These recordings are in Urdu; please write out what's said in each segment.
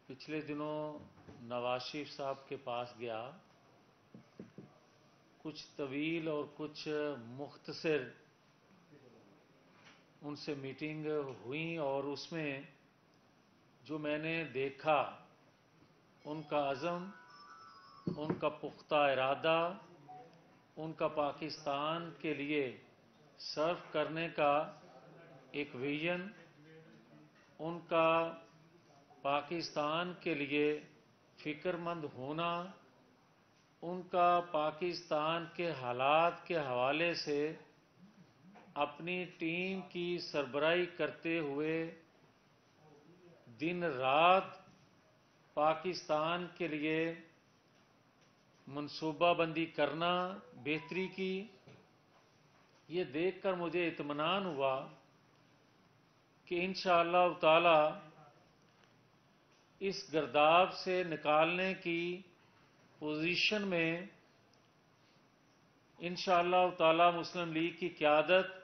پچھلے دنوں نواز شریف صاحب کے پاس گیا، کچھ طویل اور کچھ مختصر ان سے میٹنگ ہوئی، اور اس میں جو میں نے دیکھا ان کا عزم، ان کا پختہ ارادہ، ان کا پاکستان کے لیے سرو کرنے کا ایک ویژن، ان کا پاکستان کے لیے فکر مند ہونا، ان کا پاکستان کے حالات کے حوالے سے اپنی ٹیم کی سربراہی کرتے ہوئے دن رات پاکستان کے لیے منصوبہ بندی کرنا، بہتری کی، یہ دیکھ کر مجھے اطمینان ہوا کہ انشاءاللہ تعالی اس گرداب سے نکالنے کی پوزیشن میں انشاءاللہ تعالی مسلم لیگ کی قیادت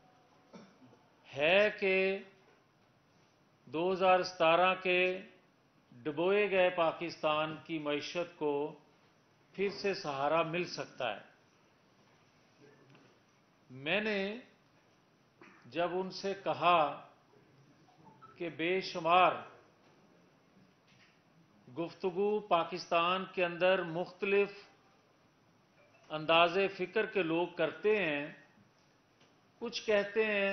ہے کہ 2017 کے ڈبوئے گئے پاکستان کی معیشت کو پھر سے سہارا مل سکتا ہے۔ میں نے جب ان سے کہا کہ بے شمار گفتگو پاکستان کے اندر مختلف انداز فکر کے لوگ کرتے ہیں، کچھ کہتے ہیں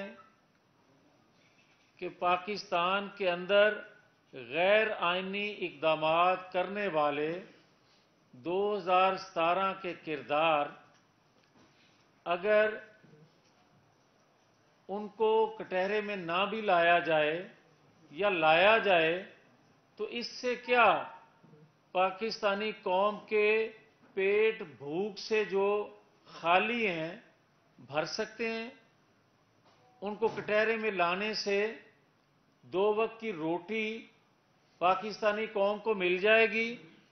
کہ پاکستان کے اندر غیر آئینی اقدامات کرنے والے 2017 کے کردار اگر ان کو کٹہرے میں نہ بھی لایا جائے یا لایا جائے تو اس سے کیا پاکستانی قوم کے پیٹ بھوک سے جو خالی ہیں بھر سکتے ہیں؟ ان کو کٹہرے میں لانے سے 2 وقت کی روٹی پاکستانی قوم کو مل جائے گی؟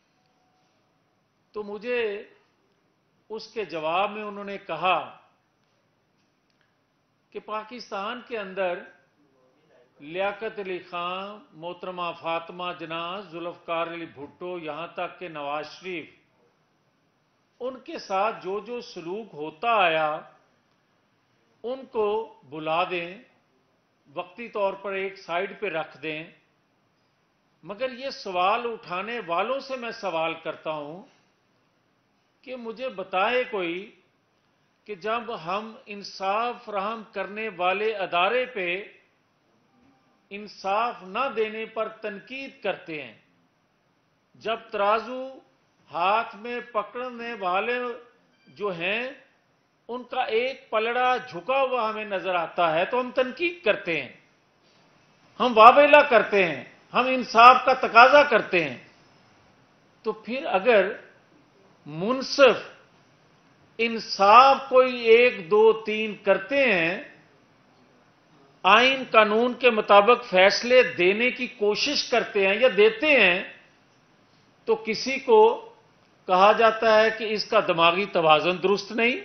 تو مجھے اس کے جواب میں انہوں نے کہا کہ پاکستان کے اندر لیاقت علی خان، محترمہ فاطمہ جناح، ذوالفقار علی بھٹو، یہاں تک کہ نواز شریف، ان کے ساتھ جو جو سلوک ہوتا آیا ان کو بلا دیں، وقتی طور پر ایک سائیڈ پہ رکھ دیں، مگر یہ سوال اٹھانے والوں سے میں سوال کرتا ہوں کہ مجھے بتائے کوئی کہ جب ہم انصاف فراہم کرنے والے ادارے پہ انصاف نہ دینے پر تنقید کرتے ہیں، جب ترازو ہاتھ میں پکڑنے والے جو ہیں ان کا ایک پلڑا جھکا ہوا ہمیں نظر آتا ہے تو ہم تنقید کرتے ہیں، ہم واویلا کرتے ہیں، ہم انصاف کا تقاضا کرتے ہیں، تو پھر اگر منصف انصاف کوئی 1 2 3 کرتے ہیں، آئین قانون کے مطابق فیصلے دینے کی کوشش کرتے ہیں یا دیتے ہیں، تو کسی کو کہا جاتا ہے کہ اس کا دماغی توازن درست نہیں،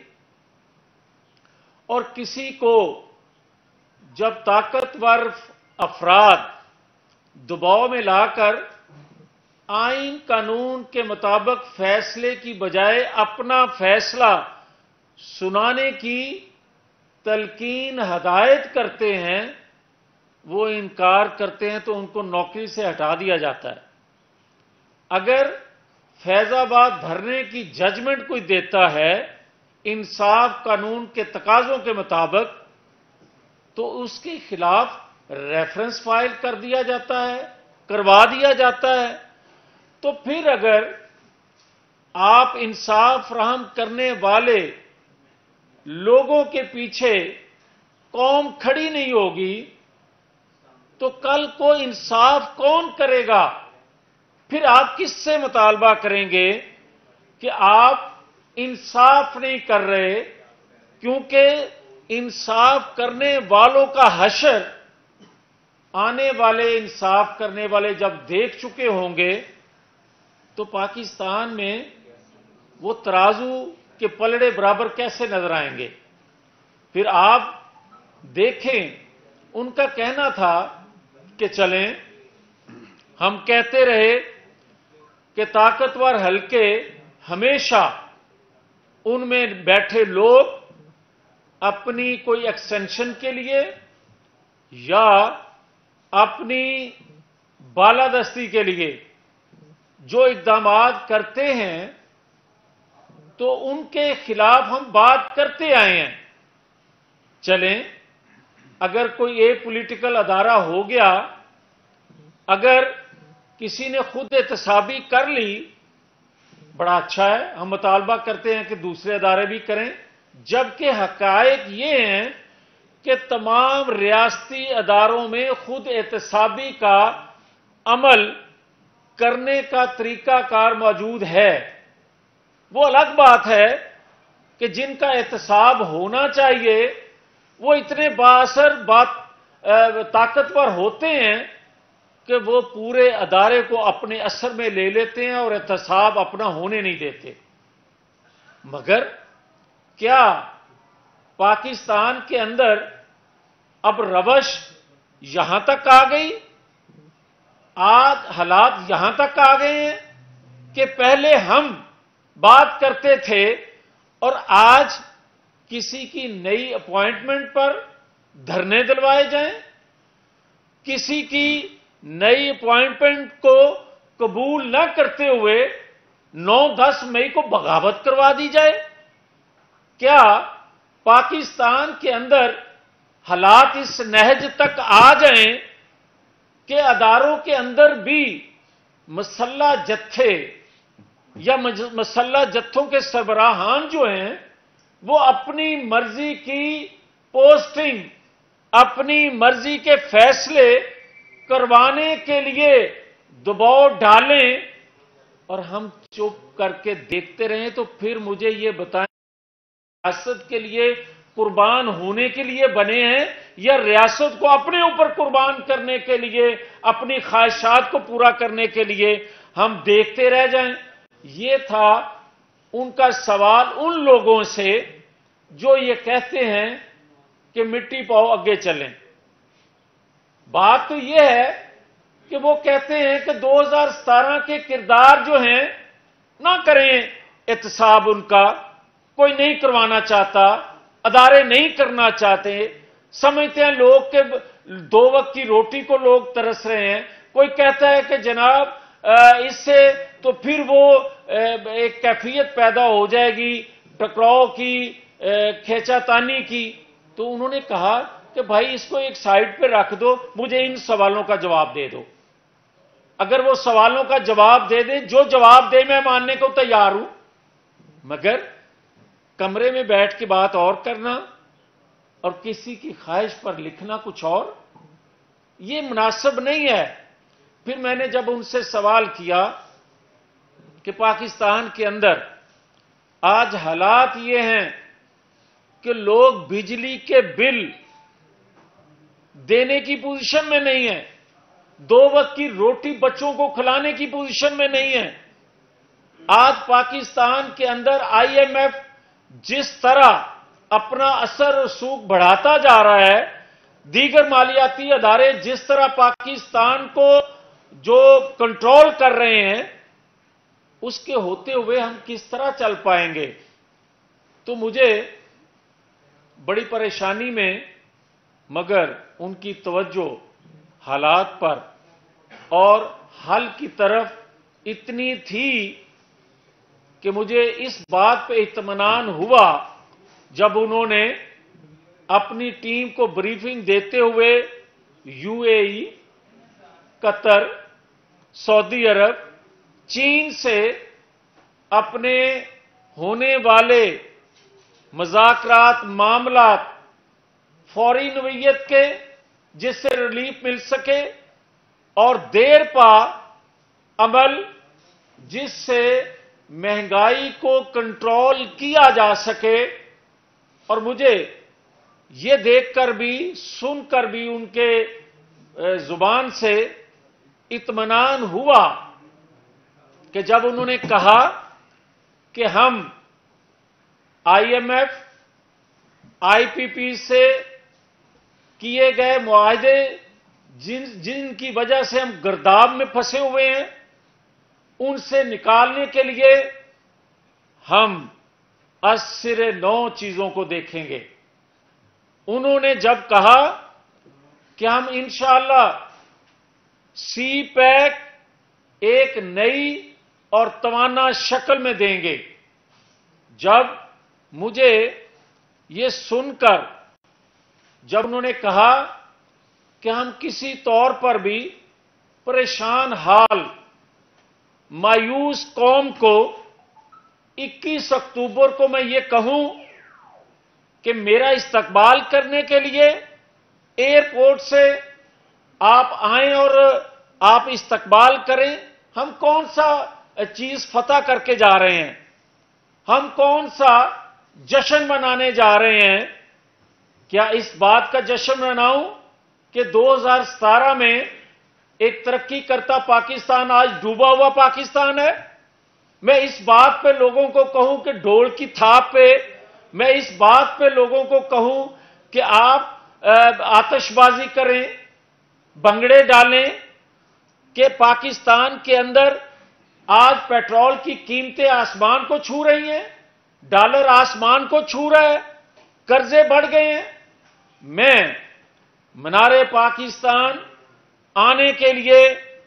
اور کسی کو جب طاقتور افراد دباؤ میں لا کر آئین قانون کے مطابق فیصلے کی بجائے اپنا فیصلہ سنانے کی تلقین ہدایت کرتے ہیں، وہ انکار کرتے ہیں تو ان کو نوکری سے ہٹا دیا جاتا ہے۔ اگر فیض آباد دھرنے کی ججمنٹ کوئی دیتا ہے انصاف قانون کے تقاضوں کے مطابق تو اس کے خلاف ریفرنس فائل کر دیا جاتا ہے، کروا دیا جاتا ہے۔ تو پھر اگر آپ انصاف فراہم کرنے والے لوگوں کے پیچھے قوم کھڑی نہیں ہوگی تو کل کو انصاف کون کرے گا؟ پھر آپ کس سے مطالبہ کریں گے کہ آپ انصاف نہیں کر رہے؟ کیونکہ انصاف کرنے والوں کا حشر آنے والے انصاف کرنے والے جب دیکھ چکے ہوں گے تو پاکستان میں وہ ترازو کے پلڑے برابر کیسے نظر آئیں گے؟ پھر آپ دیکھیں، ان کا کہنا تھا کہ چلیں ہم کہتے رہے کہ طاقتور حلقے ہمیشہ ان میں بیٹھے لوگ اپنی کوئی ایکسٹینشن کے لیے یا اپنی بالادستی کے لیے جو اقدامات کرتے ہیں تو ان کے خلاف ہم بات کرتے آئے ہیں. چلیں، اگر کوئی ایک پولیٹیکل ادارہ ہو گیا، اگر کسی نے خود احتسابی کر لی، بڑا اچھا ہے، ہم مطالبہ کرتے ہیں کہ دوسرے ادارے بھی کریں. جبکہ حقائق یہ ہیں کہ تمام ریاستی اداروں میں خود احتسابی کا عمل کرنے کا طریقہ کار موجود ہے. وہ الگ بات ہے کہ جن کا احتساب ہونا چاہیے وہ اتنے بااثر طاقتور ہوتے ہیں کہ وہ پورے ادارے کو اپنے اثر میں لے لیتے ہیں اور احتساب اپنا ہونے نہیں دیتے. مگر کیا پاکستان کے اندر اب روش یہاں تک آ گئی، آج حالات یہاں تک آ گئے ہیں کہ پہلے ہم بات کرتے تھے اور آج کسی کی نئی اپوائنٹمنٹ پر دھرنے دلوائے جائیں، کسی کی نئی اپوائنٹمنٹ کو قبول نہ کرتے ہوئے 9-10 مئی کو بغاوت کروا دی جائے. کیا پاکستان کے اندر حالات اس نہج تک آ جائیں کہ اداروں کے اندر بھی مسلح جتھے یا مسلح جتھوں کے سربراہان جو ہیں وہ اپنی مرضی کی پوسٹنگ، اپنی مرضی کے فیصلے کروانے کے لیے دباؤ ڈالیں اور ہم چپ کر کے دیکھتے رہیں؟ تو پھر مجھے یہ بتائیں، ریاست کے لیے قربان ہونے کے لیے بنے ہیں یا ریاست کو اپنے اوپر قربان کرنے کے لیے، اپنی خواہشات کو پورا کرنے کے لیے ہم دیکھتے رہ جائیں؟ یہ تھا ان کا سوال ان لوگوں سے جو یہ کہتے ہیں کہ مٹی پاؤ آگے چلیں. بات تو یہ ہے کہ وہ کہتے ہیں کہ 2017 کے کردار جو ہیں نہ کریں احتساب، ان کا کوئی نہیں کروانا چاہتا، ادارے نہیں کرنا چاہتے، سمجھتے ہیں لوگ کہ 2 وقت کی روٹی کو لوگ ترس رہے ہیں. کوئی کہتا ہے کہ جناب اس سے تو پھر وہ ایک کیفیت پیدا ہو جائے گی ٹکراؤ کی، کھینچا تانی کی. تو انہوں نے کہا کہ بھائی اس کو ایک سائڈ پہ رکھ دو، مجھے ان سوالوں کا جواب دے دو. اگر وہ سوالوں کا جواب دے دیں، جو جواب دے میں ماننے کو تیار ہوں، مگر کمرے میں بیٹھ کے بات اور کرنا اور کسی کی خواہش پر لکھنا کچھ اور، یہ مناسب نہیں ہے. پھر میں نے جب ان سے سوال کیا کہ پاکستان کے اندر آج حالات یہ ہیں کہ لوگ بجلی کے بل دینے کی پوزیشن میں نہیں ہیں، 2 وقت کی روٹی بچوں کو کھلانے کی پوزیشن میں نہیں ہیں. آج پاکستان کے اندر آئی ایم ایف جس طرح اپنا اثر و رسوخ بڑھاتا جا رہا ہے، دیگر مالیاتی ادارے جس طرح پاکستان کو جو کنٹرول کر رہے ہیں، اس کے ہوتے ہوئے ہم کس طرح چل پائیں گے؟ تو مجھے بڑی پریشانی میں، مگر ان کی توجہ حالات پر اور حل کی طرف اتنی تھی کہ مجھے اس بات پہ اطمینان ہوا جب انہوں نے اپنی ٹیم کو بریفنگ دیتے ہوئے یو اے ای، قطر، سعودی عرب، چین سے اپنے ہونے والے مذاکرات، معاملات فوری نوعیت کے جس سے ریلیف مل سکے اور دیر پا عمل جس سے مہنگائی کو کنٹرول کیا جا سکے. اور مجھے یہ دیکھ کر بھی، سن کر بھی ان کے زبان سے اطمینان ہوا کہ جب انہوں نے کہا کہ ہم آئی ایم ایف، آئی پی پی سے کیے گئے معاہدے جن کی وجہ سے ہم گرداب میں پھنسے ہوئے ہیں، ان سے نکالنے کے لیے ہم ازسر نو چیزوں کو دیکھیں گے۔ انہوں نے جب کہا کہ ہم انشاءاللہ سی پیک ایک نئی اور توانا شکل میں دیں گے، جب مجھے یہ سن کر جب انہوں نے کہا کہ ہم کسی طور پر بھی پریشان حال مایوس قوم کو 21 اکتوبر کو میں یہ کہوں کہ میرا استقبال کرنے کے لیے ایئرپورٹ سے آپ آئیں اور آپ استقبال کریں، ہم کون سا چیز فتح کر کے جا رہے ہیں؟ ہم کون سا جشن منانے جا رہے ہیں؟ کیا اس بات کا جشن مناؤں کہ 2017 میں ایک ترقی کرتا پاکستان آج ڈوبا ہوا پاکستان ہے؟ میں اس بات پہ لوگوں کو کہوں کہ ڈھول کی تھاپ پہ، میں اس بات پہ لوگوں کو کہوں کہ آپ آتش بازی کریں، بھنگڑے ڈالیں، کہ پاکستان کے اندر آج پیٹرول کی قیمتیں آسمان کو چھو رہی ہیں، ڈالر آسمان کو چھو رہا ہے، قرضے بڑھ گئے ہیں؟ میں منار پاکستان آنے کے لیے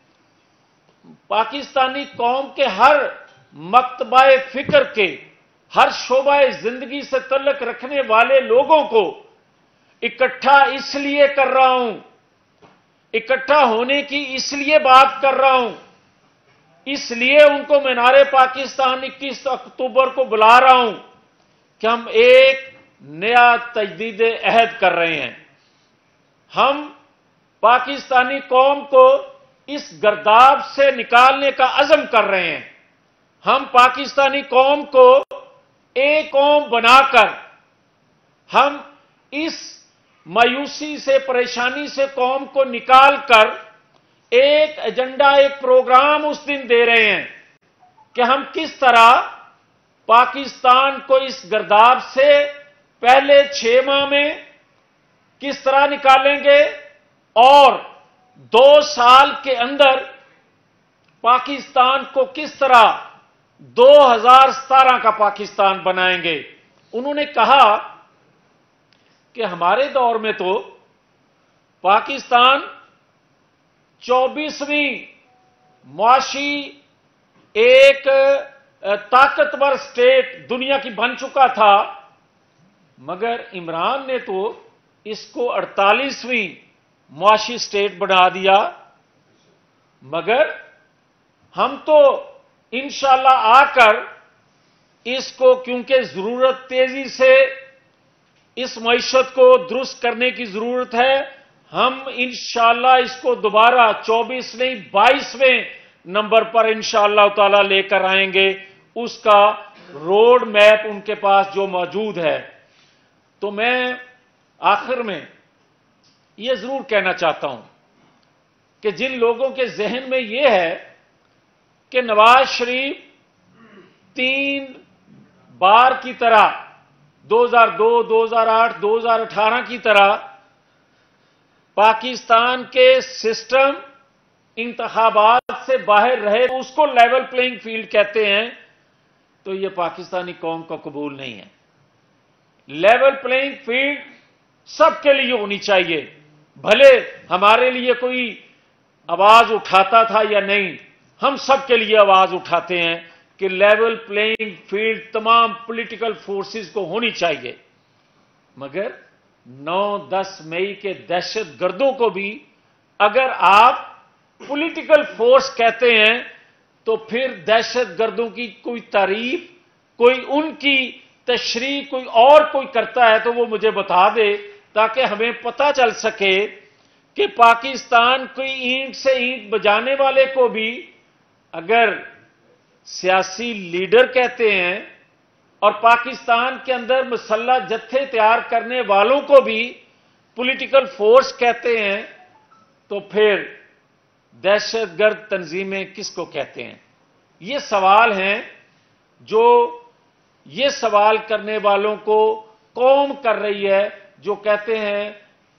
پاکستانی قوم کے ہر مکتبہ فکر کے، ہر شعبہ زندگی سے تعلق رکھنے والے لوگوں کو اکٹھا اس لیے کر رہا ہوں، اکٹھا ہونے کی اس لیے بات کر رہا ہوں، اس لیے ان کو مینار پاکستان 21 اکتوبر کو بلا رہا ہوں کہ ہم ایک نیا تجدید عہد کر رہے ہیں۔ ہم پاکستانی قوم کو اس گرداب سے نکالنے کا عزم کر رہے ہیں۔ ہم پاکستانی قوم کو ایک قوم بنا کر ہم اس مایوسی سے، پریشانی سے قوم کو نکال کر ایک ایجنڈا، ایک پروگرام اس دن دے رہے ہیں کہ ہم کس طرح پاکستان کو اس گرداب سے پہلے 6 ماہ میں کس طرح نکالیں گے اور 2 سال کے اندر پاکستان کو کس طرح 2017 کا پاکستان بنائیں گے۔ انہوں نے کہا کہ ہمارے دور میں تو پاکستان 24ویں معاشی ایک طاقتور سٹیٹ دنیا کی بن چکا تھا، مگر عمران نے تو اس کو 48ویں معاشی سٹیٹ بنا دیا۔ مگر ہم تو انشاءاللہ آ کر اس کو، کیونکہ ضرورت تیزی سے اس معیشت کو درست کرنے کی ضرورت ہے، ہم انشاءاللہ اس کو دوبارہ 24 نہیں 22ویں نمبر پر انشاءاللہ تعالی لے کر آئیں گے، اس کا روڈ میپ ان کے پاس جو موجود ہے۔ تو میں آخر میں یہ ضرور کہنا چاہتا ہوں کہ جن لوگوں کے ذہن میں یہ ہے کہ نواز شریف 3 بار کی طرح 2002، 2008، 2018 کی طرح پاکستان کے سسٹم انتخابات سے باہر رہے، اس کو لیول پلینگ فیلڈ کہتے ہیں، تو یہ پاکستانی قوم کا قبول نہیں ہے۔ لیول پلینگ فیلڈ سب کے لیے ہونی چاہیے، بھلے ہمارے لیے کوئی آواز اٹھاتا تھا یا نہیں، ہم سب کے لیے آواز اٹھاتے ہیں کہ لیول پلینگ فیلڈ تمام پولیٹیکل فورسز کو ہونی چاہیے۔ مگر 9-10 مئی کے دہشت گردوں کو بھی اگر آپ پولیٹیکل فورس کہتے ہیں تو پھر دہشت گردوں کی کوئی تعریف، کوئی ان کی تشریح کوئی اور کوئی کرتا ہے تو وہ مجھے بتا دے، تاکہ ہمیں پتہ چل سکے کہ پاکستان کوئی اینٹ سے اینٹ بجانے والے کو بھی اگر سیاسی لیڈر کہتے ہیں اور پاکستان کے اندر مسلح جتھے تیار کرنے والوں کو بھی پولیٹیکل فورس کہتے ہیں، تو پھر دہشت گرد تنظیمیں کس کو کہتے ہیں؟ یہ سوال ہیں جو یہ سوال کرنے والوں کو قوم کر رہی ہے، جو کہتے ہیں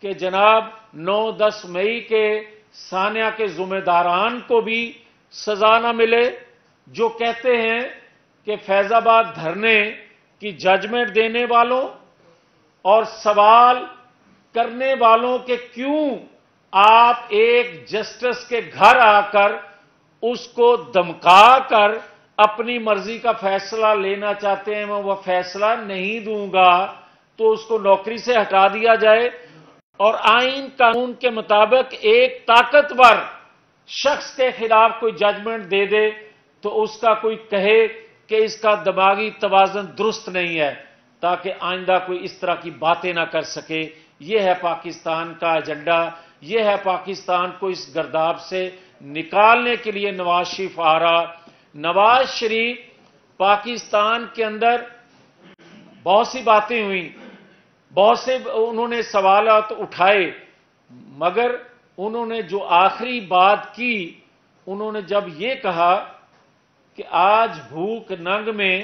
کہ جناب 9-10 مئی کے سانحہ کے ذمہ داران کو بھی سزا نہ ملے، جو کہتے ہیں کہ فیض آباد دھرنے کی ججمنٹ دینے والوں اور سوال کرنے والوں کے کیوں آپ ایک جسٹس کے گھر آ کر اس کو دمکا کر اپنی مرضی کا فیصلہ لینا چاہتے ہیں، میں وہ فیصلہ نہیں دوں گا تو اس کو نوکری سے ہٹا دیا جائے اور آئین قانون کے مطابق ایک طاقتور شخص کے خلاف کوئی ججمنٹ دے دے تو اس کا کوئی کہے کہ اس کا دماغی توازن درست نہیں ہے، تاکہ آئندہ کوئی اس طرح کی باتیں نہ کر سکے۔ یہ ہے پاکستان کا ایجنڈا، یہ ہے پاکستان کو اس گرداب سے نکالنے کے لیے نواز شریف آ رہا۔ نواز شریف پاکستان کے اندر بہت سی باتیں ہوئیں، بہت سے انہوں نے سوالات اٹھائے، مگر انہوں نے جو آخری بات کی، انہوں نے جب یہ کہا کہ آج بھوک ننگ میں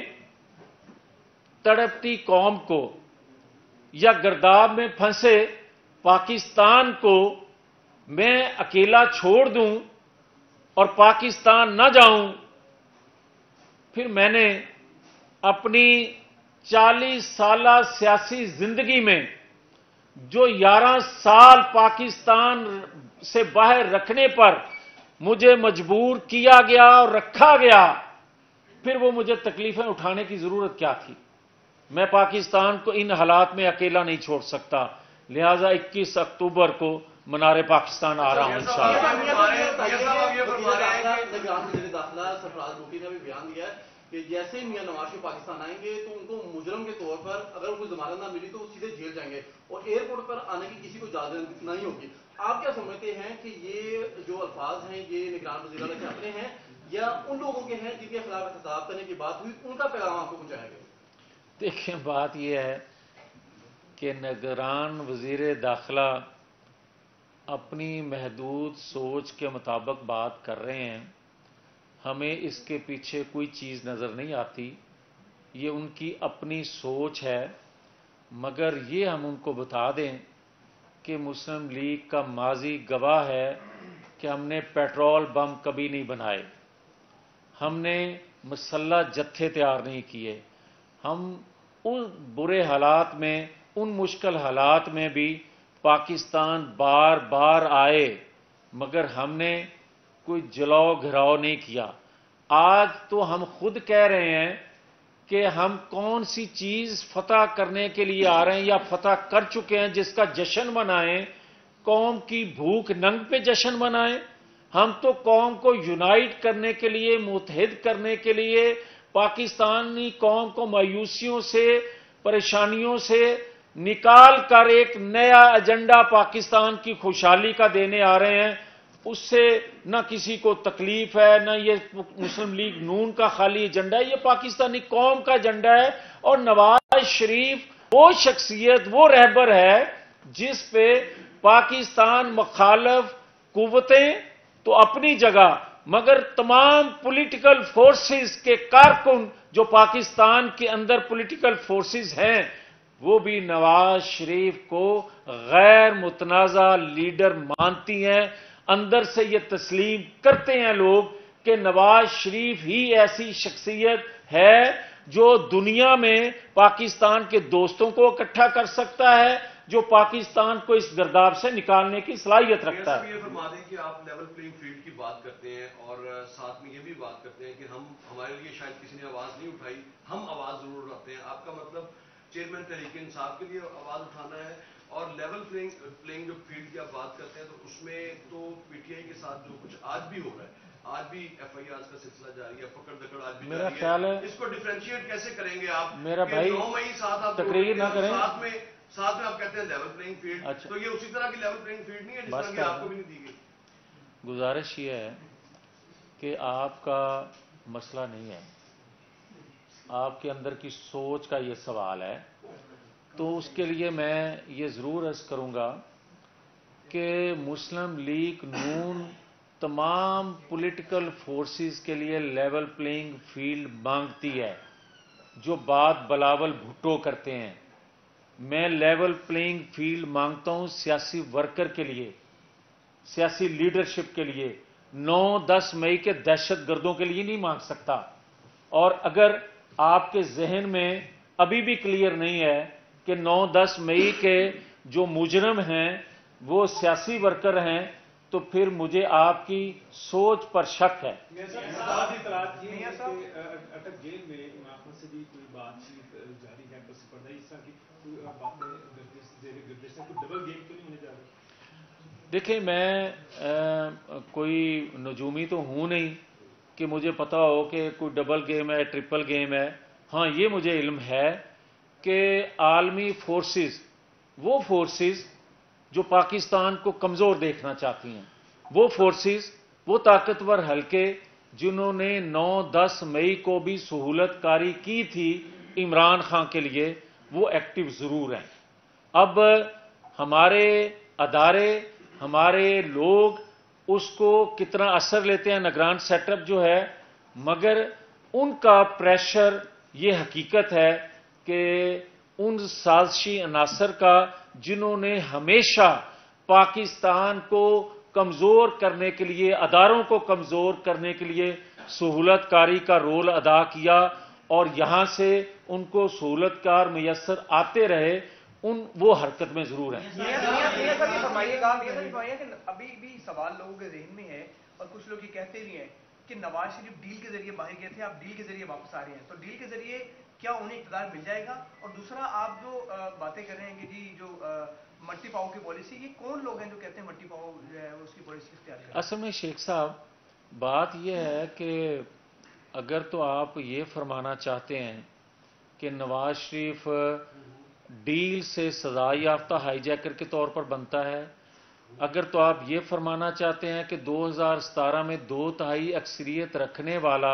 تڑپتی قوم کو یا گرداب میں پھنسے پاکستان کو میں اکیلا چھوڑ دوں اور پاکستان نہ جاؤں، پھر میں نے اپنی 40 سالہ سیاسی زندگی میں جو 11 سال پاکستان سے باہر رکھنے پر مجھے مجبور کیا گیا اور رکھا گیا، پھر وہ مجھے تکلیفیں اٹھانے کی ضرورت کیا تھی؟ میں پاکستان کو ان حالات میں اکیلا نہیں چھوڑ سکتا، لہذا 21 اکتوبر کو منار پاکستان آ رہا ہوں انشاءاللہ۔ داخلہ سرفراز بھٹی نے بھی بیان دیا ہے کہ جیسے میاں نواز شریف پاکستان آئیں گے تو ان کو مجرم کے طور پر اگر ان کو ضمانت نہ ملی تو وہ سیدھے جیل جائیں گے اور ایئرپورٹ پر آنے کی کسی کو اجازت نہیں ہوگی۔ آپ کیا سمجھتے ہیں کہ یہ جو الفاظ ہیں یہ نگران وزیر اعلیٰ کے اپنے ہیں یا ان لوگوں کے ہیں جن کے خلاف احتساب کرنے کی بات ہوئی، ان کا پیغام آپ کو پہنچایا گیا؟ دیکھیں، بات یہ ہے کہ نگران وزیر داخلہ اپنی محدود سوچ کے مطابق بات کر رہے ہیں، ہمیں اس کے پیچھے کوئی چیز نظر نہیں آتی، یہ ان کی اپنی سوچ ہے، مگر یہ ہم ان کو بتا دیں کہ مسلم لیگ کا ماضی گواہ ہے کہ ہم نے پیٹرول بم کبھی نہیں بنائے، ہم نے مسلح جتھے تیار نہیں کیے، ہم ان برے حالات میں، ان مشکل حالات میں بھی پاکستان بار بار آئے، مگر ہم نے کوئی جلاؤ گھراؤ نہیں کیا۔ آج تو ہم خود کہہ رہے ہیں کہ ہم کون سی چیز فتح کرنے کے لیے آ رہے ہیں یا فتح کر چکے ہیں جس کا جشن منائیں، قوم کی بھوک ننگ پہ جشن منائیں؟ ہم تو قوم کو یونائٹ کرنے کے لیے، متحد کرنے کے لیے، پاکستانی قوم کو مایوسیوں سے، پریشانیوں سے نکال کر ایک نیا ایجنڈا پاکستان کی خوشحالی کا دینے آ رہے ہیں۔ اس سے نہ کسی کو تکلیف ہے، نہ یہ مسلم لیگ نون کا خالی ایجنڈا ہے، یہ پاکستانی قوم کا ایجنڈا ہے۔ اور نواز شریف وہ شخصیت، وہ رہبر ہے جس پہ پاکستان مخالف قوتیں تو اپنی جگہ، مگر تمام پولیٹیکل فورسز کے کارکن جو پاکستان کے اندر پولیٹیکل فورسز ہیں، وہ بھی نواز شریف کو غیر متنازع لیڈر مانتی ہیں۔ اندر سے یہ تسلیم کرتے ہیں لوگ کہ نواز شریف ہی ایسی شخصیت ہے جو دنیا میں پاکستان کے دوستوں کو اکٹھا کر سکتا ہے، جو پاکستان کو اس گرداب سے نکالنے کی صلاحیت رکھتا ہے۔ یہ فرما دیں کہ آپ لیول پلینگ فیلڈ کی بات کرتے ہیں اور ساتھ میں یہ بھی بات کرتے ہیں کہ ہمارے لیے شاید کسی نے آواز نہیں اٹھائی، ہم آواز ضرور اٹھاتے ہیں۔ آپ کا مطلب چیئرمین تحریک انصاف کے لیے آواز اٹھانا ہے، اور لیول پلینگ جو فیلڈ کی آپ بات کرتے ہیں تو اس میں تو پی ٹی آئی کے ساتھ جو کچھ آج بھی ہو رہا ہے، آج بھی ایف آئی آر کا سلسلہ جاری ہے، پکڑ دکڑ آج بھی میرا خیال ہے اس کو ڈیفرینشیٹ کیسے کریں گے آپ؟ میرا بھائی 9 مئی ساتھ آپ تقریر نہ کریں، ساتھ میں آپ کہتے ہیں لیول پلینگ فیلڈ، تو یہ اسی طرح کی لیول پلینگ فیلڈ نہیں ہے جس طرح کی آپ کو بھی نہیں دی گئی؟ گزارش یہ ہے کہ آپ کا مسئلہ نہیں ہے، آپ کے اندر کی سوچ کا یہ سوال ہے، تو اس کے لیے میں یہ ضرور عرض کروں گا کہ مسلم لیگ نون تمام پولیٹیکل فورسز کے لیے لیول پلینگ فیلڈ مانگتی ہے، جو بات بلاول بھٹو کرتے ہیں میں لیول پلینگ فیلڈ مانگتا ہوں سیاسی ورکر کے لیے، سیاسی لیڈرشپ کے لیے، 9-10 مئی کے دہشت گردوں کے لیے نہیں مانگ سکتا۔ اور اگر آپ کے ذہن میں ابھی بھی کلیئر نہیں ہے کہ 9-10 مئی کے جو مجرم ہیں وہ سیاسی ورکر ہیں، تو پھر مجھے آپ کی سوچ پر شک ہے۔ اٹک جیل میں عمران سے بھی کوئی بات چیت جاری ہے، بس پردہ اس طرح کی باتیں گردش سے کوئی ڈبل گیم تو نہیں ہونے جا رہی؟ دیکھیں، میں کوئی نجومی تو ہوں نہیں کہ مجھے پتا ہو کہ کوئی ڈبل گیم ہے، ٹرپل گیم ہے۔ ہاں، یہ مجھے علم ہے کہ عالمی فورسز، وہ فورسز جو پاکستان کو کمزور دیکھنا چاہتی ہیں، وہ فورسز، وہ طاقتور حلقے جنہوں نے 9-10 مئی کو بھی سہولت کاری کی تھی عمران خان کے لیے، وہ ایکٹیو ضرور ہیں۔ اب ہمارے ادارے، ہمارے لوگ اس کو کتنا اثر لیتے ہیں، نگران سیٹ اپ جو ہے، مگر ان کا پریشر، یہ حقیقت ہے کہ ان سازشی عناصر کا جنہوں نے ہمیشہ پاکستان کو کمزور کرنے کے لیے، اداروں کو کمزور کرنے کے لیے سہولت کاری کا رول ادا کیا، اور یہاں سے ان کو سہولت کار میسر آتے رہے، وہ حرکت میں ضرور ہیں۔ فرمائیے گا کہ ابھی بھی سوال لوگوں کے ذہن میں ہے، اور کچھ لوگ یہ کہتے بھی ہیں کہ نواز شریف ڈیل کے ذریعے باہر گئے تھے، آپ ڈیل کے ذریعے واپس آ رہے ہیں، تو ڈیل کے ذریعے کیا انہیں اقتدار مل جائے گا؟ اور دوسرا، آپ جو باتیں کر رہے ہیں کہ جی جو مٹی پاؤ کی پالیسی، یہ کون لوگ ہیں جو کہتے ہیں مٹی پاؤ جو ہے اس کی پالیسی اختیار کریں؟ اصل میں شیخ صاحب، بات یہ ہے کہ اگر تو آپ یہ فرمانا چاہتے ہیں کہ نواز شریف ڈیل سے سزا یافتہ ہائی جیکر کے طور پر بنتا ہے، اگر تو آپ یہ فرمانا چاہتے ہیں کہ 2017 میں 2/3 اکثریت رکھنے والا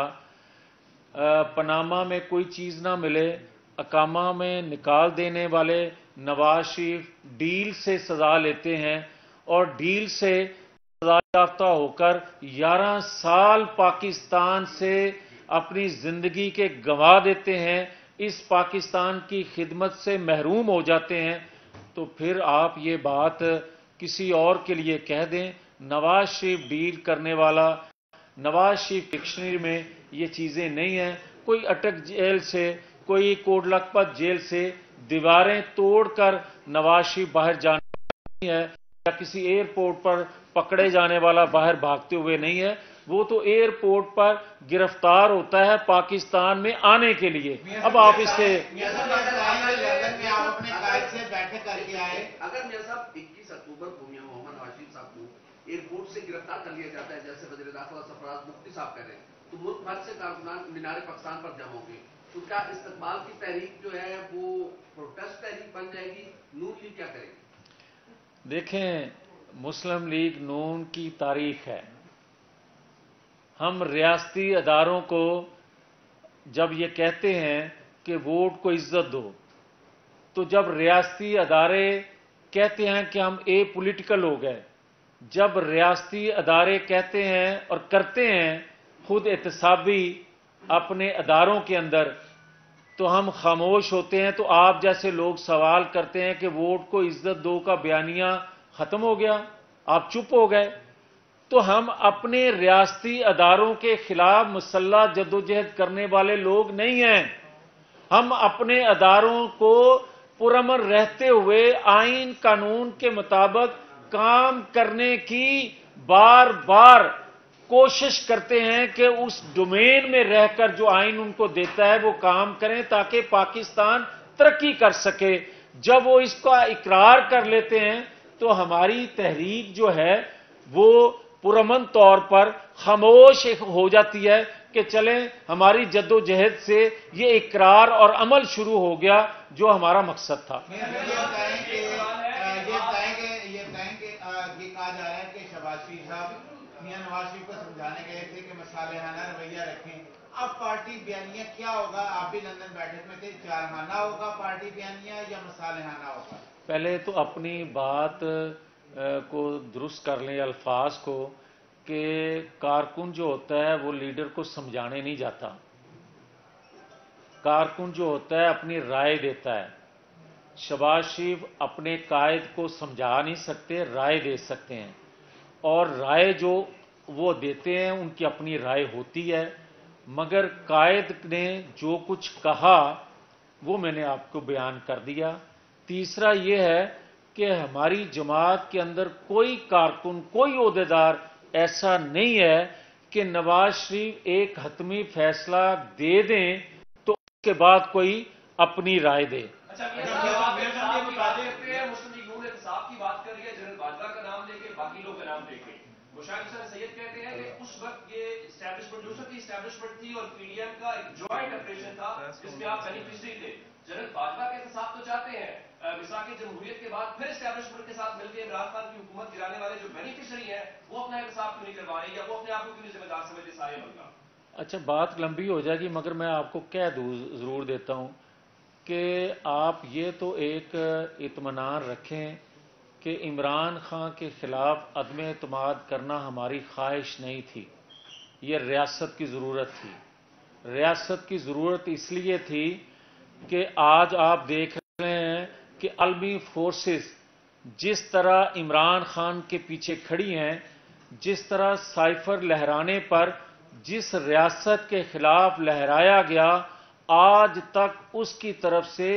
پاناما میں کوئی چیز نہ ملے، اقامہ میں نکال دینے والے نواز شریف ڈیل سے سزا لیتے ہیں، اور ڈیل سے سزا یافتہ ہو کر 11 سال پاکستان سے اپنی زندگی کے گنوا دیتے ہیں، اس پاکستان کی خدمت سے محروم ہو جاتے ہیں، تو پھر آپ یہ بات کسی اور کے لیے کہہ دیں۔ نواز شریف ڈیل کرنے والا، نواز شریف ڈکشنری میں یہ چیزیں نہیں ہیں۔ کوئی اٹک جیل سے، کوئی کوٹ لکھپت جیل سے دیواریں توڑ کر نواز شریف باہر جانا نہیں ہے، یا کسی ایئرپورٹ پر پکڑے جانے والا باہر بھاگتے ہوئے نہیں ہے، وہ تو ایئرپورٹ پر گرفتار ہوتا ہے پاکستان میں آنے کے لیے۔ اب آپ اس سے اگر میاں صاحب 21 اکتوبر کو میاں محمد نواز شریف صاحب کو ایئرپورٹ سے گرفتار کر لیا جاتا ہے، جیسے وزیر داخلہ سرفراز مفتی صاحب کہہ رہے ہیں، تو ملک بھر سے کارکنان مینار پاکستان پر جمع ہوں گے، تو کیا استقبال کی تحریک جو ہے وہ پروٹیسٹ تحریک بن جائے گی؟ نون لیگ کیا کرے گی؟ دیکھیں، مسلم لیگ نون کی تاریخ ہے، ہم ریاستی اداروں کو جب یہ کہتے ہیں کہ ووٹ کو عزت دو، تو جب ریاستی ادارے کہتے ہیں کہ ہم اے پولیٹیکل ہو گئے، جب ریاستی ادارے کہتے ہیں اور کرتے ہیں خود احتسابی اپنے اداروں کے اندر، تو ہم خاموش ہوتے ہیں۔ تو آپ جیسے لوگ سوال کرتے ہیں کہ ووٹ کو عزت دو کا بیانیہ ختم ہو گیا، آپ چپ ہو گئے، تو ہم اپنے ریاستی اداروں کے خلاف مسلح جدوجہد کرنے والے لوگ نہیں ہیں۔ ہم اپنے اداروں کو پرامن رہتے ہوئے آئین قانون کے مطابق کام کرنے کی بار بار کوشش کرتے ہیں کہ اس ڈومین میں رہ کر جو آئین ان کو دیتا ہے وہ کام کریں، تاکہ پاکستان ترقی کر سکے۔ جب وہ اس کا اقرار کر لیتے ہیں تو ہماری تحریک جو ہے وہ پرامن طور پر خاموش ہو جاتی ہے کہ چلیں، ہماری جد و جہد سے یہ اقرار اور عمل شروع ہو گیا جو ہمارا مقصد تھا۔ یہ کہا جا رہا ہے کہ شہباز شریف صاحب میاں نواز شریف کو سمجھانے گئے تھے کہ مصالحانہ رویہ رکھیں، اب پارٹی بیانیہ کیا ہوگا؟ آپ بھی لندن بیٹھک میں تھے، جارحانہ ہوگا پارٹی بیانیہ یا مصالحانہ ہوگا؟ پہلے تو اپنی بات کو درست کر لیں، الفاظ کو، کہ کارکن جو ہوتا ہے وہ لیڈر کو سمجھانے نہیں جاتا، کارکن جو ہوتا ہے اپنی رائے دیتا ہے، शहबाज शरीफ अपने कायद को समझा नहीं सकते, राय दे सकते हैं, और राय जो वो देते हैं उनकी अपनी राय होती है, मगर कायद ने जो कुछ कहा वो मैंने आपको बयान कर दिया। तीसरा ये है कि हमारी जमात के अंदर कोई कारकुन, कोई ओहदेदार ऐसा नहीं है कि नवाज शरीफ एक हतमी फैसला दे दें तो उसके बाद कोई अपनी राय दे। अच्छा, मुस्लिम लीग नून इत्तेसाब की बात कर रही है, जनरल बाजवा का नाम लेके, बाकी लोग का नाम लेके। मुशाहिद हुसैन सैयद कहते हैं कि उस वक्त ये एस्टैब्लिशमेंट जो की एस्टैब्लिशमेंट थी और पीडीएम का एक जॉइंट ऑपरेशन था जिसमें आप बेनिफिशियरी थे। जनरल बाजवा के इत्तेसाब तो चाहते हैं, मिसाक जमहूरियत के बाद फिर एस्टैब्लिशमेंट के साथ मिलकर इमरान खान की हुकूमत गिराने वाले जो बेनिफिशियरी हैं वो अपना इत्तेसाब क्यों नहीं करवा रहे, या वो अपने आप को क्यों नहीं जिम्मेदार समझते सारे मुल्क का? अच्छा, बात लंबी हो जाएगी, मगर मैं आपको कह दूँ ज़रूर देता हूँ कि आप ये तो एक इत्मीनान रखें कि इमरान खान के ख़िलाफ़ अदम एतमाद करना हमारी ख्वाहिश नहीं थी, ये रियासत की ज़रूरत थी। रियासत की ज़रूरत इसलिए थी कि आज आप देख रहे हैं कि आलमी फोर्सेस जिस तरह इमरान खान के पीछे खड़ी हैं, जिस तरह साइफर लहराने पर जिस रियासत के खिलाफ लहराया गया, आज तक उसकी तरफ से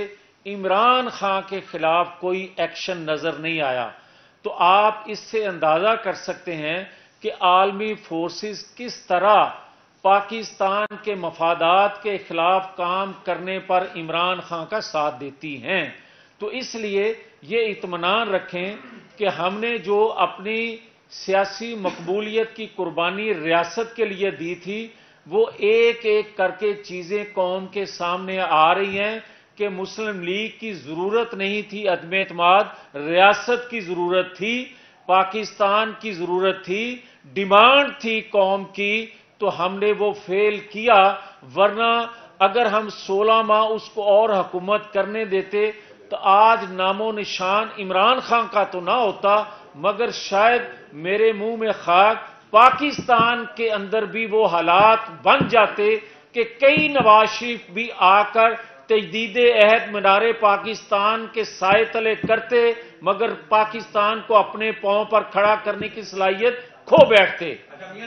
इमरान खान के खिलाफ कोई एक्शन नजर नहीं आया। तो आप इससे अंदाजा कर सकते हैं कि आलमी फोर्सेस किस तरह पाकिस्तान के मफादात के खिलाफ काम करने पर इमरान खान का साथ देती हैं। तो इसलिए ये इत्मीनान रखें कि हमने जो अपनी सियासी मकबूलियत की कुर्बानी रियासत के लिए दी थी, वो एक एक करके चीजें कौम के सामने आ रही हैं कि मुस्लिम लीग की जरूरत नहीं थी अदम एतमाद, रियासत की जरूरत थी, पाकिस्तान की जरूरत थी, डिमांड थी कौम की, तो हमने वो फेल किया। वरना अगर हम 16 माह उसको और हुकूमत करने देते तो आज नामो निशान इमरान खान का तो ना होता, मगर शायद मेरे मुंह में खाक, पाकिस्तान के अंदर भी वो हालात बन जाते कि कई नवाज शरीफ भी आकर तजदीद अहद मीनारे पाकिस्तान के साए तले करते, मगर पाकिस्तान को अपने पांव पर खड़ा करने की सलाहियत खो बैठते। मियां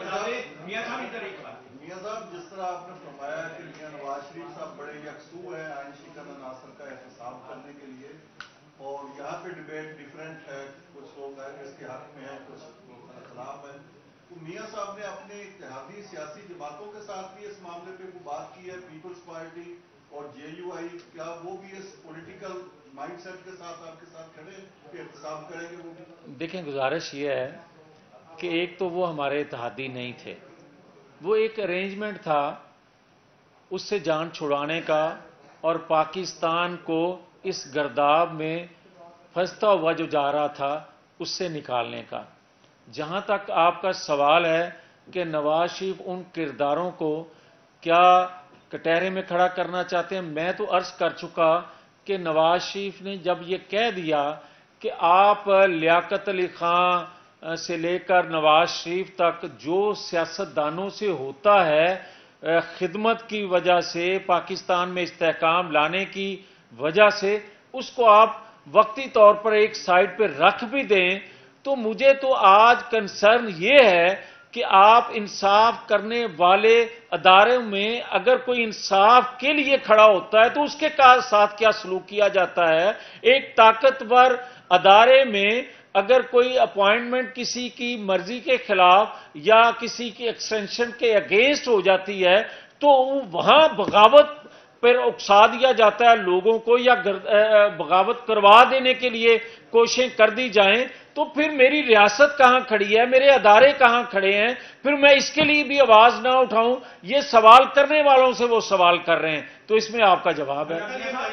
साहब, जिस तरह आपने फरमाया कि मियां नवाज शरीफ साहब बड़े यकसू हैं आइन शिकन अनासर का एहतसाब करने के लिए, और यहाँ पे डिबेट डिफरेंट है, कुछ लोग हैं इसके हक में है, कुछ लोग खिलाफ है। तो मियां साहब ने अपने इत्तेहादी सियासी जमातों के साथ भी इस मामले पे वो बात की है, पीपल्स पार्टी और जेयूआई, क्या वो भी इस पॉलिटिकल माइंडसेट के साथ आपके साथ खड़े कि एहतसाब करेंगे? वो भी देखें, गुजारिश ये है कि एक तो वो हमारे इत्तेहादी नहीं थे, वो एक अरेंजमेंट था उससे जान छुड़ाने का और पाकिस्तान को इस गर्दाब में फंसता हुआ जो जा रहा था उससे निकालने का। जहां तक आपका सवाल है कि नवाज शरीफ उन किरदारों को क्या कटहरे में खड़ा करना चाहते हैं, मैं तो अर्ज कर चुका कि नवाज शरीफ ने जब ये कह दिया कि आप लियाकत अली खां से लेकर नवाज शरीफ तक जो सियासतदानों से होता है, खिदमत की वजह से, पाकिस्तान में इस्तेहकाम लाने की वजह से, उसको आप वक्ती तौर पर एक साइड पर रख भी दें, तो मुझे तो आज कंसर्न ये है कि आप इंसाफ करने वाले अदारों में अगर कोई इंसाफ के लिए खड़ा होता है तो उसके साथ क्या सलूक किया जाता है। एक ताकतवर अदारे में अगर कोई अपॉइंटमेंट किसी की मर्जी के खिलाफ या किसी की एक्सटेंशन के अगेंस्ट हो जाती है तो वहां बगावत पर उकसा दिया जाता है लोगों को, या बगावत करवा देने के लिए कोशिशें कर दी जाएं, तो फिर मेरी रियासत कहां खड़ी है, मेरे अदारे कहां खड़े हैं, फिर मैं इसके लिए भी आवाज ना उठाऊं? ये सवाल करने वालों से वो सवाल कर रहे हैं, तो इसमें आपका जवाब है।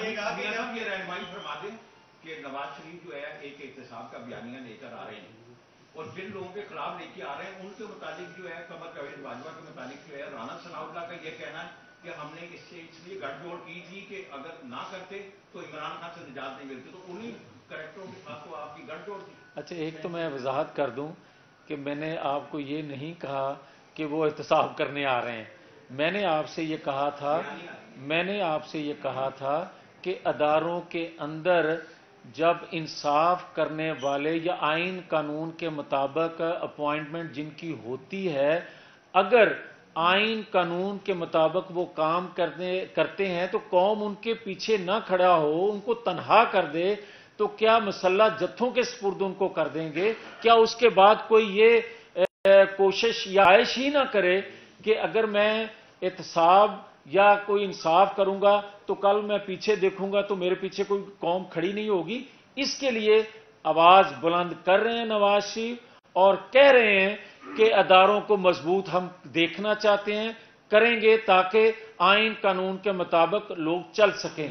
नवाज शरीफ जो है एक एहतसाब का बयानिया लेकर आ रहे हैं और जिन लोगों के खिलाफ लेके आ रहे हैं उनके मुताबिक जो है कमर परवेज बाजवा के मुताबिक जो है राना सनाउल्लाह का यह कहना है कि हमने इससे इसलिए गठजोड़ की थी कि अगर ना करते तो इमरान खान से निजात नहीं मिलती, तो उन्हीं करेक्टरों के साथ तो आपकी गठजोड़ थी। अच्छा, एक तो मैं वजाहत कर दूं कि मैंने आपको ये नहीं कहा कि वो एहतसाब करने आ रहे हैं। मैंने आपसे ये कहा था کہ اداروں کے اندر جب انصاف کرنے والے یا آئین قانون کے مطابق اپوائنٹمنٹ جن کی ہوتی ہے، اگر آئین قانون کے مطابق وہ کام کرتے ہیں تو قوم ان کے پیچھے نہ کھڑا ہو، ان کو تنہا کر دے، تو کیا مسلح جتھوں کے سپرد ان کو کر دیں گے؟ کیا اس کے بعد کوئی یہ کوشش یا عائش ہی نہ کرے کہ اگر میں احتساب یا کوئی انصاف کروں گا تو کل میں پیچھے دیکھوں گا تو میرے پیچھے کوئی قوم کھڑی نہیں ہوگی؟ اس کے لیے آواز بلند کر رہے ہیں نواز شریف اور کہہ رہے ہیں کہ اداروں کو مضبوط ہم دیکھنا چاہتے ہیں، کریں گے تاکہ آئین قانون کے مطابق لوگ چل سکیں۔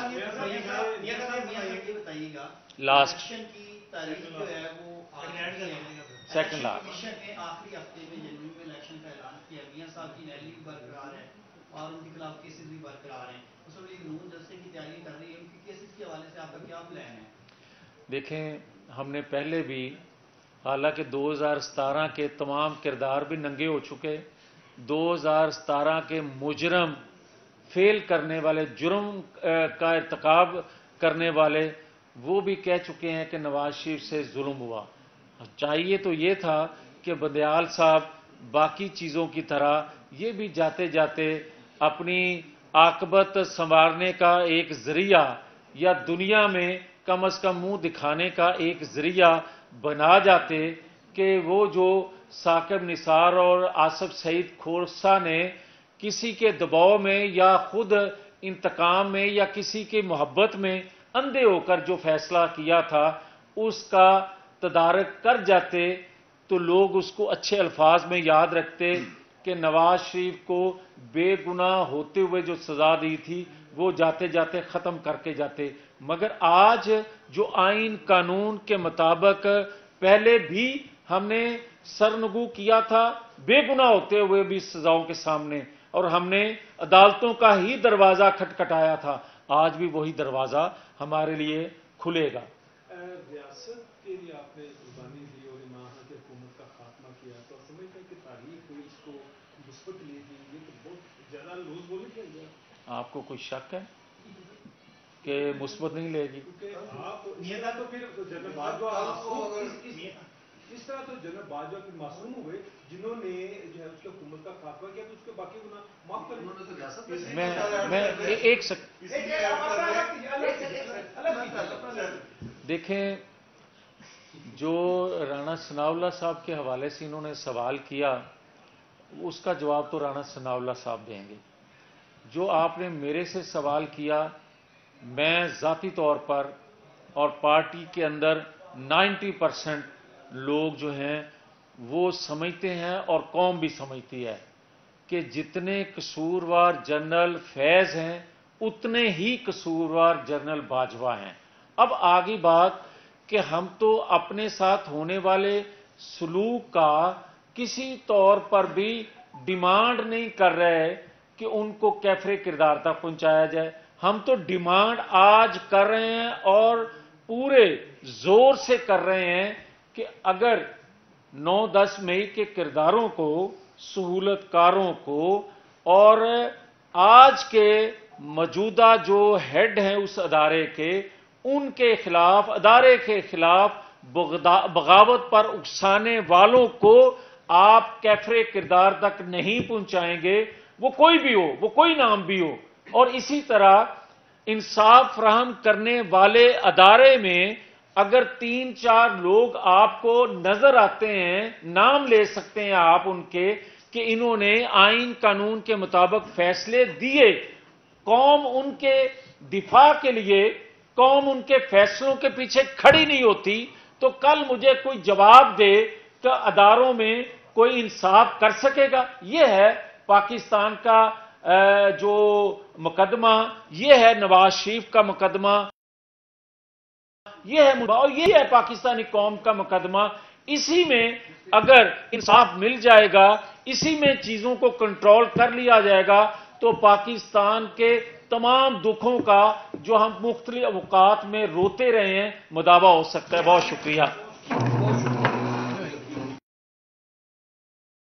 لاسٹ کی تاریخ جو ہے وہ سیکنڈ لاسٹ آخری ہفتے میں جنوری میں الیکشن کا اعلان کیا، میاں صاحب کی ریلی بھی برقرار ہے اور ان کے خلاف کیسز بھی برقرار ہیں، اس وقت لیگ نون جلسے کی تیاری کر رہی ہے، ان کی کیسز کے حوالے سے آپ کا کیا پلان ہے؟ دیکھیں، ہم نے پہلے بھی، حالانکہ 2017 کے تمام کردار بھی ننگے ہو چکے، 2017 کے مجرم فیل کرنے والے، جرم کا ارتکاب کرنے والے، وہ بھی کہہ چکے ہیں کہ نواز شریف سے ظلم ہوا۔ چاہیے تو یہ تھا کہ بندیال صاحب باقی چیزوں کی طرح یہ بھی جاتے جاتے اپنی عاقبت سنوارنے کا ایک ذریعہ یا دنیا میں کم از کم منہ دکھانے کا ایک ذریعہ بنا جاتے کہ وہ جو ثاقب نثار اور آصف سعید کھوسہ نے کسی کے دباؤ میں یا خود انتقام میں یا کسی کی محبت میں اندھے ہو کر جو فیصلہ کیا تھا اس کا تدارک کر جاتے تو لوگ اس کو اچھے الفاظ میں یاد رکھتے کہ نواز شریف کو بے گناہ ہوتے ہوئے جو سزا دی تھی وہ جاتے جاتے ختم کر کے جاتے۔ مگر آج جو آئین قانون کے مطابق پہلے بھی ہم نے سرنگو کیا تھا بے گناہ ہوتے ہوئے بھی سزاؤں کے سامنے، اور ہم نے عدالتوں کا ہی دروازہ کھٹکھٹایا تھا، آج بھی وہی دروازہ ہمارے لیے کھلے گا۔ ریاست کے لیے آپ نے قربانی دی اور امام کی حکومت کا خاتمہ کیا، تو سمجھتے ہیں کہ تاریخ ہوئی اس کو مثبت لے گی؟ یہ تو بہت زیادہ لوز بولے کیا آپ کو کوئی شک ہے کہ مثبت نہیں لے گی؟ کیونکہ آپ تو پھر جنرل باجوہ اس طرح تو جنرل باجوہ پھر معصوم ہوئے جنہوں نے جو ہے اس کی حکومت کا خاتمہ کیا، تو اس کے باقی گناہ معاف کر میں ایک دیکھیں، جو رانا ثناء اللہ صاحب کے حوالے سے انہوں نے سوال کیا اس کا جواب تو رانا ثناء اللہ صاحب دیں گے۔ جو آپ نے میرے سے سوال کیا، میں ذاتی طور پر اور پارٹی کے اندر 90% لوگ جو ہیں وہ سمجھتے ہیں اور قوم بھی سمجھتی ہے کہ جتنے قصوروار جنرل فیض ہیں اتنے ہی قصوروار جنرل باجوہ ہیں۔ اب آگے بات کہ ہم تو اپنے ساتھ ہونے والے سلوک کا کسی طور پر بھی ڈیمانڈ نہیں کر رہے کہ ان کو کیفر کردار تک پہنچایا جائے، ہم تو ڈیمانڈ آج کر رہے ہیں اور پورے زور سے کر رہے ہیں کہ اگر 9-10 مئی کے کرداروں کو، سہولت کاروں کو اور آج کے موجودہ جو ہیڈ ہیں اس ادارے کے، ان کے خلاف، ادارے کے خلاف بغاوت پر اکسانے والوں کو آپ کیفر کردار تک نہیں پہنچائیں گے، وہ کوئی بھی ہو، وہ کوئی نام بھی ہو۔ اور اسی طرح انصاف فراہم کرنے والے ادارے میں اگر 3-4 لوگ آپ کو نظر آتے ہیں، نام لے سکتے ہیں آپ ان کے کہ انہوں نے آئین قانون کے مطابق فیصلے دیے، قوم ان کے دفاع کے لیے، قوم ان کے فیصلوں کے پیچھے کھڑی نہیں ہوتی، تو کل مجھے کوئی جواب دے کہ اداروں میں کوئی انصاف کر سکے گا؟ یہ ہے پاکستان کا جو مقدمہ، یہ ہے نواز شریف کا مقدمہ، یہ ہے اور یہ ہے پاکستانی قوم کا مقدمہ۔ اسی میں اگر انصاف مل جائے گا، اسی میں چیزوں کو کنٹرول کر لیا جائے گا تو پاکستان کے تمام دکھوں کا جو ہم مختلف اوقات میں روتے رہے ہیں مداوع ہو سکتا ہے۔ بہت شکریہ۔